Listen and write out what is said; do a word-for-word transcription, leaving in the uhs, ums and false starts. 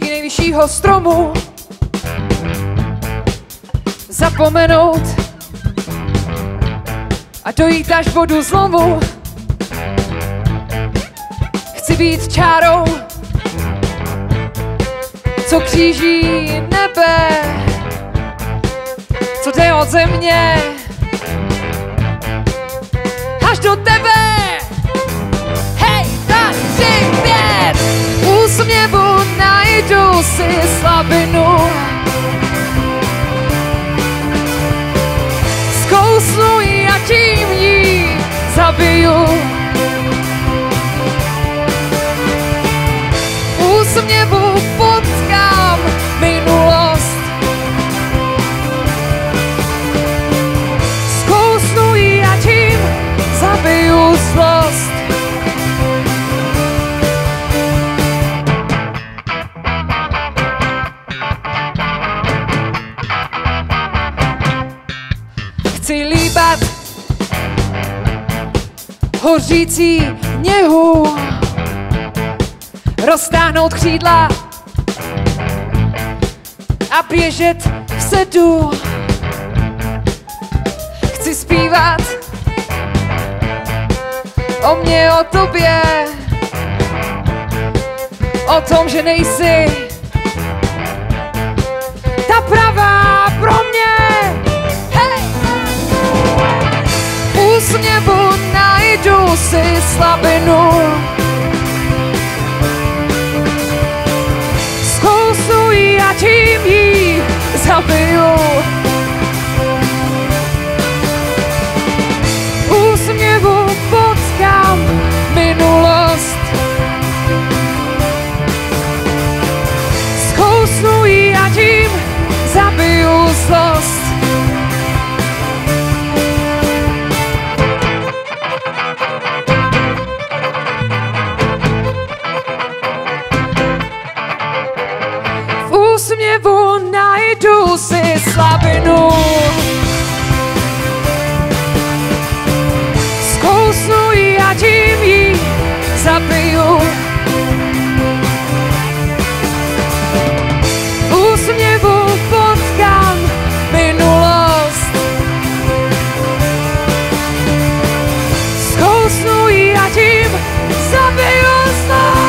výšky nejvyššího stromu zapomenout a dojít až bodu zlomu. Chci být čárou, co kříží nebe, co jde od země až do tebe. Hej, tady pět, úsměvu najdu si slabinu, zkousnu ji a tím ji zabiju. Úsměvu potkám minulost, zkousnu ji a tím zabiju zlost. Chci líbat hořící něhu, roztáhnout křídla a běžet vzadu. Chci zpívat o mně, o tobě, o tom, že nejsi ta pravá pro mě. Hej! V úsměvu najdu si slabinu, zkousnu ji a tím ji zabiju. Úsměvu potkám minulost, zkousnu ji a tím zabiju zlost. V úsměvu najdu si slabinu, zkousnu ji a tím ji zabiju. V úsměvu potkám minulost, zkousnu ji a tím zabiju zlost.